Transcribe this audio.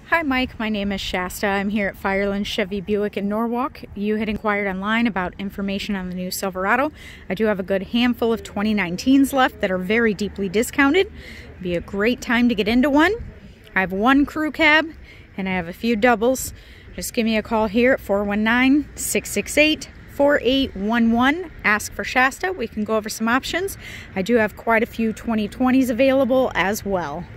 Hi Mike, my name is Shasta. I'm here at Firelands Chevy Buick in Norwalk. You had inquired online about information on the new Silverado. I do have a good handful of 2019s left that are very deeply discounted. It'd be a great time to get into one. I have one crew cab and I have a few doubles. Just give me a call here at 419-668-4811. Ask for Shasta. We can go over some options. I do have quite a few 2020s available as well.